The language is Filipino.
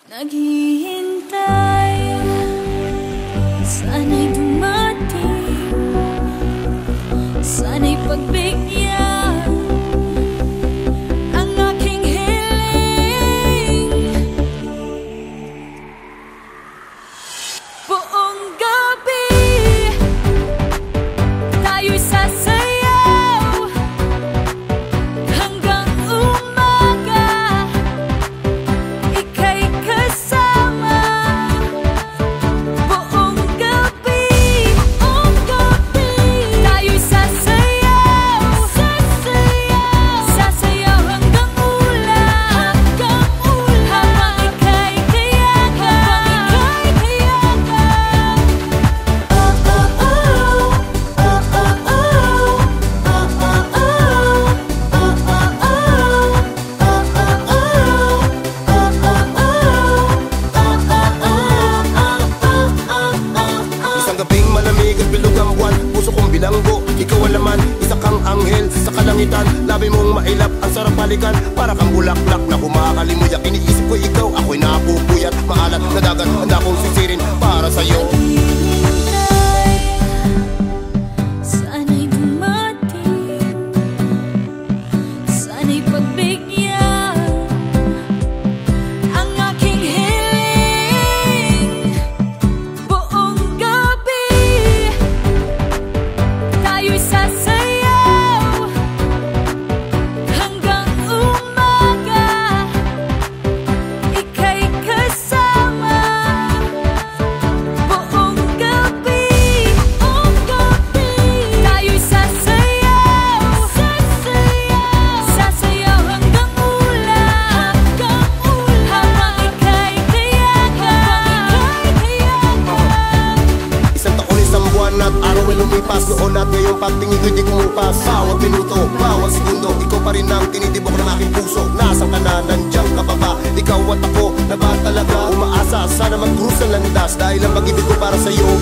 Naghihintay, sana'y dumating, sana'y pagbigyan ang aking hiling. Buong gabi tayo'y sasayaw hanggang umaga, ika'y kasama. Buong gabi tayo'y sasayaw, sasayaw hanggang ulan, habang ika'y kayakan. Isang gabing malamig at bilog ang buwan, puso kong bilanggo, ikaw ang laman. Isa kang anghel sa kalangitan, labi mong mailap, ang sarap balikan. Para kang bulaklak na kumakalimuyak, iniisip ko ikaw, ako'y napupuyat. Maalat na dagat, handa kong sisirin para sa'yo. Sana'y dumating, sana'y pagbigyan ang aking hiling. Buong gabi tayo'y sasayaw hanggang umaga, ika'y kasama. Buong gabi tayo'y sasayaw, sasayaw hanggang ulan, habang ika'y kayakan. Isang taon, isang buwan at araw ay lumipas. Noon at ngayon pagtingin ko'y di kumupas. Bawat minuto, bawat segundo, ikaw pa rin ang tinitibok ng aking puso. Nasaan ka na, nandiyan ka pa ba? Ikaw at ako, na ba talaga umaasa? Sana mag-cruise ang landas, dahil ang pag-ibig ko para sa'yo